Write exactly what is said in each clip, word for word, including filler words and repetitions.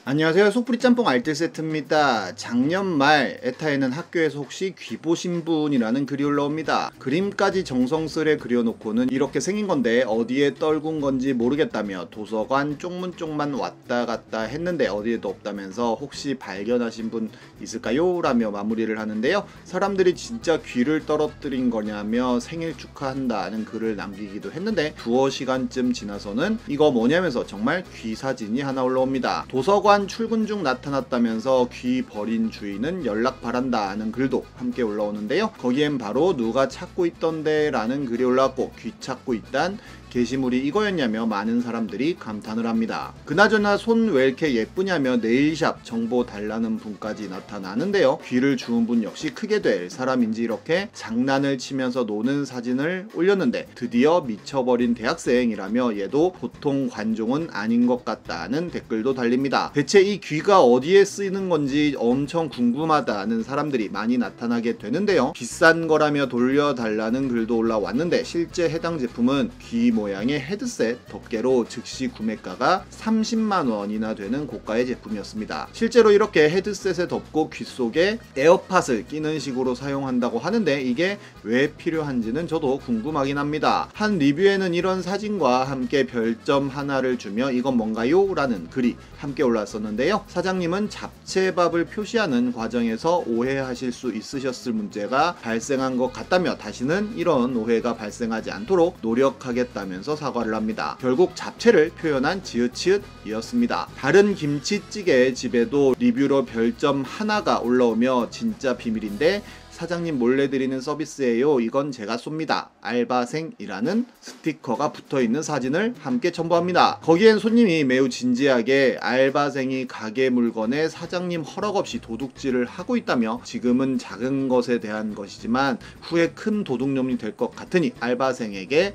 안녕하세요. 속풀이 짬뽕 알뜰 세트입니다. 작년 말 에타에는 학교에서 혹시 귀 보신 분이라는 글이 올라옵니다. 그림까지 정성스레 그려놓고는 이렇게 생긴 건데 어디에 떨군 건지 모르겠다며 도서관 쪽문 쪽만 왔다 갔다 했는데 어디에도 없다면서 혹시 발견하신 분 있을까요? 라며 마무리를 하는데요. 사람들이 진짜 귀를 떨어뜨린 거냐며 생일 축하한다는 글을 남기기도 했는데 두어 시간쯤 지나서는 이거 뭐냐면서 정말 귀 사진이 하나 올라옵니다. 도서관 출근 중 나타났다면서 귀 버린 주인은 연락 바란다 하는 글도 함께 올라오는데요. 거기엔 바로 누가 찾고 있던데 라는 글이 올라왔고 귀 찾고 있단 게시물이 이거였냐며 많은 사람들이 감탄을 합니다. 그나저나 손 왜 이렇게 예쁘냐며 네일샵 정보 달라는 분까지 나타나는데요. 귀를 주운 분 역시 크게 될 사람인지 이렇게 장난을 치면서 노는 사진을 올렸는데 드디어 미쳐버린 대학생이라며 얘도 보통 관종은 아닌 것 같다는 댓글도 달립니다. 대체 이 귀가 어디에 쓰이는 건지 엄청 궁금하다는 사람들이 많이 나타나게 되는데요. 비싼 거라며 돌려달라는 글도 올라왔는데 실제 해당 제품은 귀 모양의 헤드셋 덮개로 즉시 구매가가 삼십만 원이나 되는 고가의 제품이었습니다. 실제로 이렇게 헤드셋에 덮고 귀 속에 에어팟을 끼는 식으로 사용한다고 하는데 이게 왜 필요한지는 저도 궁금하긴 합니다. 한 리뷰에는 이런 사진과 함께 별점 하나를 주며 이건 뭔가요? 라는 글이 함께 올랐었는데요. 사장님은 잡채밥을 표시하는 과정에서 오해하실 수 있으셨을 문제가 발생한 것 같다며 다시는 이런 오해가 발생하지 않도록 노력하겠다며 면서 사과를 합니다. 결국 잡채를 표현한 지읒지읒이었습니다. 다른 김치찌개 집에도 리뷰로 별점 하나가 올라오며 진짜 비밀인데 사장님 몰래 드리는 서비스예요. 이건 제가 쏩니다. 알바생이라는 스티커가 붙어있는 사진을 함께 첨부합니다. 거기엔 손님이 매우 진지하게 알바생이 가게 물건에 사장님 허락 없이 도둑질을 하고 있다며 지금은 작은 것에 대한 것이지만 후에 큰 도둑놈이 될 것 같으니 알바생에게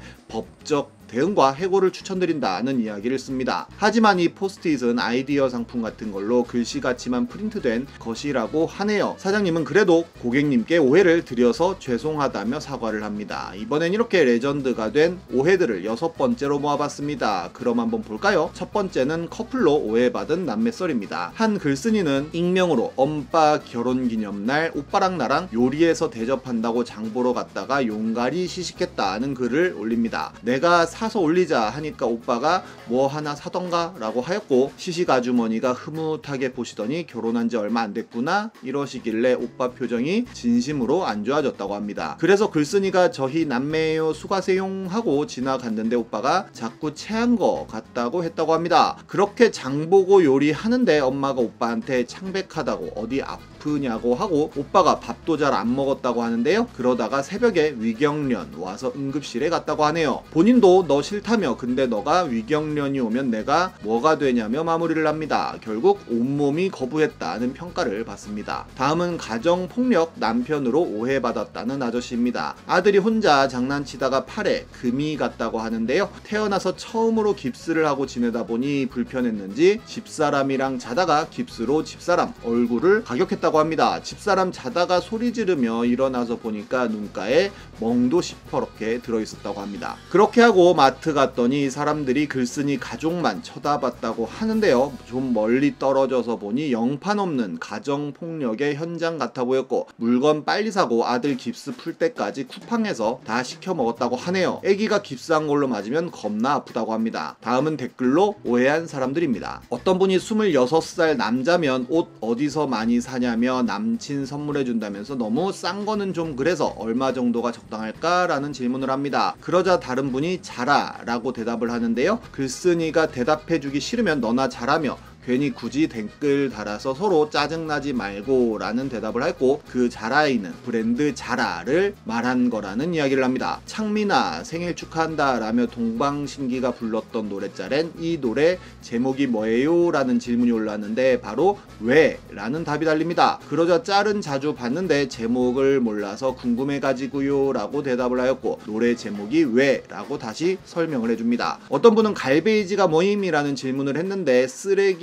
법적 대응과 해고를 추천드린다는 이야기를 씁니다. 하지만 이 포스트잇은 아이디어 상품 같은 걸로 글씨같이만 프린트된 것이라고 하네요. 사장님은 그래도 고객님께 오해를 드려서 죄송하다며 사과를 합니다. 이번엔 이렇게 레전드가 된 오해들을 여섯 번째로 모아봤습니다. 그럼 한번 볼까요? 첫 번째는 커플로 오해받은 남매썰입니다. 한 글쓴이는 익명으로 엄빠 결혼기념날 오빠랑 나랑 요리해서 대접한다고 장보러 갔다가 용가리 시식했다는 글을 올립니다. 내가 사서 올리자 하니까 오빠가 뭐 하나 사던가 라고 하였고 시식 아주머니가 흐뭇하게 보시더니 결혼한 지 얼마 안 됐구나 이러시길래 오빠 표정이 진심으로 안 좋아졌다고 합니다. 그래서 글쓴이가 저희 남매예요 수고하세요 하고 지나갔는데 오빠가 자꾸 체한 거 같다고 했다고 합니다. 그렇게 장보고 요리하는데 엄마가 오빠한테 창백하다고 어디 아프냐고 하고 오빠가 밥도 잘 안 먹었다고 하는데요. 그러다가 새벽에 위경련 와서 응급실에 갔다고 하네요. 본인도 너 싫다며 근데 너가 위경련이 오면 내가 뭐가 되냐며 마무리를 합니다. 결국 온몸이 거부했다는 평가를 받습니다. 다음은 가정폭력 남편으로 오해받았다는 아저씨입니다. 아들이 혼자 장난치다가 팔에 금이 갔다고 하는데요. 태어나서 처음으로 깁스를 하고 지내다 보니 불편했는지 집사람이랑 자다가 깁스로 집사람 얼굴을 가격했다고 합니다. 집사람 자다가 소리 지르며 일어나서 보니까 눈가에 멍도 시퍼렇게 들어있었다고 합니다. 그렇게 하고 마트 갔더니 사람들이 글쓴이 가족만 쳐다봤다고 하는데요. 좀 멀리 떨어져서 보니 영판 없는 가정폭력의 현장 같아 보였고 물건 빨리 사고 아들 깁스 풀 때까지 쿠팡에서 다 시켜 먹었다고 하네요. 애기가 깁스한 걸로 맞으면 겁나 아프다고 합니다. 다음은 댓글로 오해한 사람들입니다. 어떤 분이 스물여섯 살 남자면 옷 어디서 많이 사냐며 남친 선물해준다면서 너무 싼 거는 좀 그래서 얼마 정도가 적당할까? 라는 질문을 합니다. 그러자 다른 분이 자라 라고 대답을 하는데요. 글쓴이가 대답해주기 싫으면 너나 잘하며 괜히 굳이 댓글 달아서 서로 짜증나지 말고 라는 대답을 했고 그 자라이는 브랜드 자라를 말한 거라는 이야기를 합니다. 창민아 생일 축하한다 라며 동방신기가 불렀던 노래짤엔 이 노래 제목이 뭐예요? 라는 질문이 올랐는데 바로 왜? 라는 답이 달립니다. 그러자 짤은 자주 봤는데 제목을 몰라서 궁금해가지고요 라고 대답을 하였고 노래 제목이 왜? 라고 다시 설명을 해줍니다. 어떤 분은 갈베이지가 뭐임? 이라는 질문을 했는데 쓰레기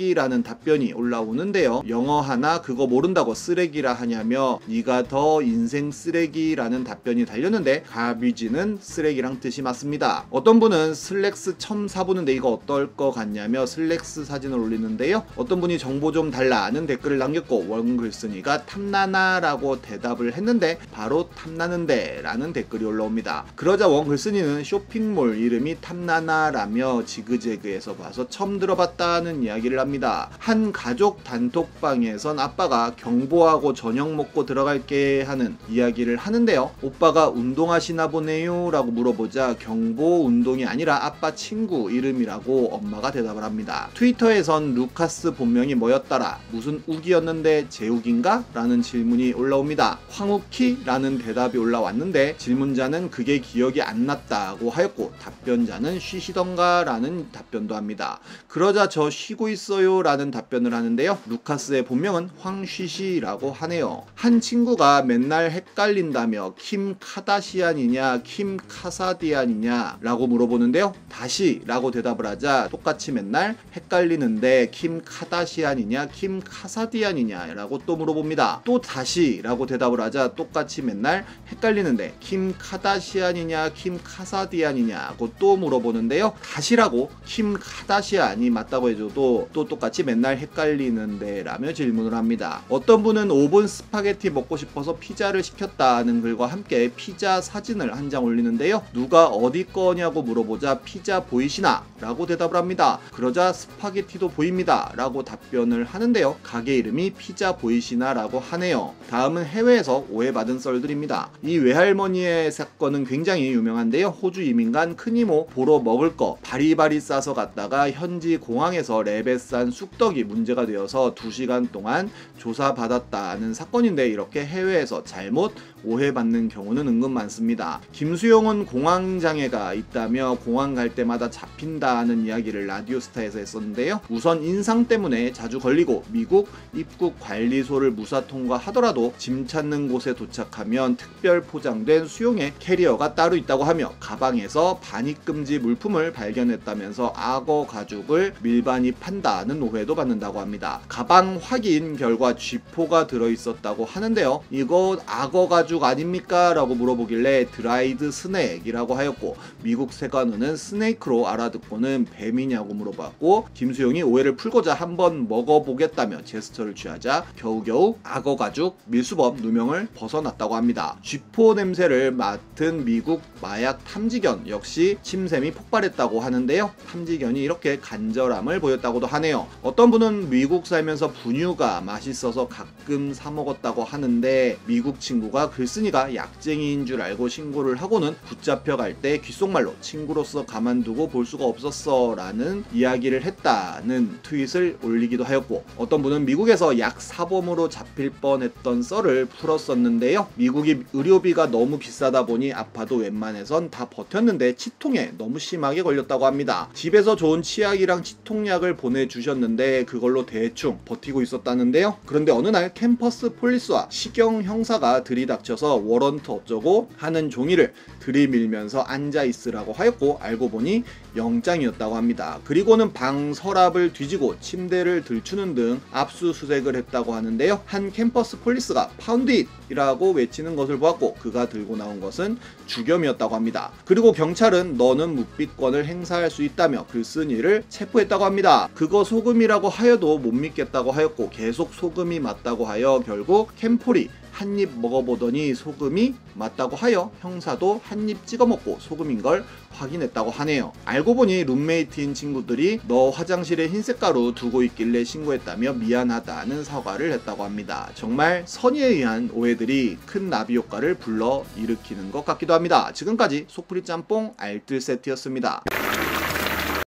쓰레기라는 답변이 올라오는데요. 영어 하나 그거 모른다고 쓰레기라 하냐며 네가 더 인생 쓰레기라는 답변이 달렸는데 가비지는 쓰레기랑 뜻이 맞습니다. 어떤 분은 슬랙스 처음 사보는데 이거 어떨 것 같냐며 슬랙스 사진을 올리는데요. 어떤 분이 정보 좀 달라는 댓글을 남겼고 원글쓴이가 탐나나 라고 대답을 했는데 바로 탐나는데 라는 댓글이 올라옵니다. 그러자 원글쓴이는 쇼핑몰 이름이 탐나나 라며 지그재그에서 봐서 처음 들어봤다는 이야기를 합니다. 한 가족 단톡방에선 아빠가 경보하고 저녁 먹고 들어갈게 하는 이야기를 하는데요. 오빠가 운동하시나 보네요 라고 물어보자 경보 운동이 아니라 아빠 친구 이름이라고 엄마가 대답을 합니다. 트위터에선 루카스 본명이 뭐였더라? 무슨 우기였는데 제욱인가? 라는 질문이 올라옵니다. 황우키? 라는 대답이 올라왔는데 질문자는 그게 기억이 안 났다고 하였고 답변자는 쉬시던가 라는 답변도 합니다. 그러자 저 쉬고 있어요 라는 답변을 하는데요. 루카스의 본명은 황쉬시라고 하네요. 한 친구가 맨날 헷갈린다며 킴 카다시안이냐 킴 카사디안이냐 라고 물어보는데요. 다시 라고 대답을 하자 똑같이 맨날 헷갈리는데 킴 카다시안이냐 킴 카사디안이냐 라고 또 물어봅니다. 또 다시 라고 대답을 하자 똑같이 맨날 헷갈리는데 킴 카다시안이냐 킴 카사디안이냐고 또 물어보는데요. 다시라고 킴 카다시안이 맞다고 해줘도 또 똑같이 맨날 헷갈리는데 라며 질문을 합니다. 어떤 분은 오븐 스파게티 먹고 싶어서 피자를 시켰다는 글과 함께 피자 사진을 한 장 올리는데요. 누가 어디 거냐고 물어보자 피자 보이시나? 라고 대답을 합니다. 그러자 스파게티도 보입니다 라고 답변을 하는데요. 가게 이름이 피자 보이시나 라고 하네요. 다음은 해외에서 오해받은 썰들입니다. 이 외할머니의 사건은 굉장히 유명한데요. 호주 이민간 큰이모 보러 먹을 거 바리바리 싸서 갔다가 현지 공항에서 랩에 싼 쑥떡이 문제가 되어서 두 시간 동안 조사받았다는 사건인데 이렇게 해외에서 잘못 오해받는 경우는 은근 많습니다. 김수용은 공황장애가 있다며 공항 갈 때마다 잡힌다는 이야기를 라디오스타에서 했었는데요. 우선 인상 때문에 자주 걸리고 미국 입국관리소를 무사 통과하더라도 짐 찾는 곳에 도착하면 특별 포장된 수용의 캐리어가 따로 있다고 하며 가방에서 반입금지 물품을 발견했다면서 악어 가죽을 밀반입한다는 오해도 받는다고 합니다. 가방 확인 결과 쥐포가 들어있었다고 하는데요. 이거 악어 가죽 아닙니까? 라고 물어보길래 드라이드 스낵이라고 하였고 미국 세관원은 스네이크로 알아듣고는 뱀이냐고 물어봤고 김수용이 오해를 풀고자 한번 먹어보겠다며 제스처를 취하자 겨우겨우 악어 가죽 밀수범 누명을 벗어났다고 합니다. 쥐포 냄새를 맡은 미국 마약 탐지견 역시 침샘이 폭발했다고 하는데요. 탐지견이 이렇게 간절함을 보였다고도 하네요. 어떤 분은 미국 살면서 분유가 맛있어서 가끔 사 먹었다고 하는데 미국 친구가 글쓴이가 약쟁이인 줄 알고 신고를 하고는 붙잡혀갈 때 귓속말로 친구로서 가만두고 볼 수가 없었어 라는 이야기를 했다는 트윗을 올리기도 하였고 어떤 분은 미국에서 약 사범으로 잡힐 뻔했던 썰을 풀었었는데요. 미국이 의료비가 너무 비싸다 보니 아파도 웬만해선 다 버텼는데 치통에 너무 심하게 걸렸다고 합니다. 집에서 좋은 치약이랑 치통약을 보내주셨는데 그걸로 대충 버티고 있었다는데요. 그런데 어느 날 캠퍼스 폴리스와 시경 형사가 들이닥쳐서 워런트 어쩌고 하는 종이를 들이밀면서 앉아있으라고 하였고 알고 보니 영장이었다고 합니다. 그리고는 방 서랍을 뒤지고 침대를 들추는 등 압수수색을 했다고 하는데요. 한 캠퍼스 폴리스가 파운드 잇! 이라고 외치는 것을 보았고 그가 들고 나온 것은 주겸이었다고 합니다. 그리고 경찰은 너는 묵비권을 행사할 수 있다며 글쓴이를 체포했다고 합니다. 그거 소금이라고 하여도 못 믿겠다고 하였고 계속 소금이 맞다고 하여 결국 캠폴이 한 입 먹어보더니 소금이 맞다고 하여 형사도 한 입 찍어먹고 소금인 걸 확인했다고 하네요. 알고 보니 룸메이트인 친구들이 너 화장실에 흰색 가루 두고 있길래 신고했다며 미안하다는 사과를 했다고 합니다. 정말 선의에 의한 오해들이 큰 나비 효과를 불러 일으키는 것 같기도 합니다. 지금까지 속풀이 짬뽕 알뜰 세트였습니다.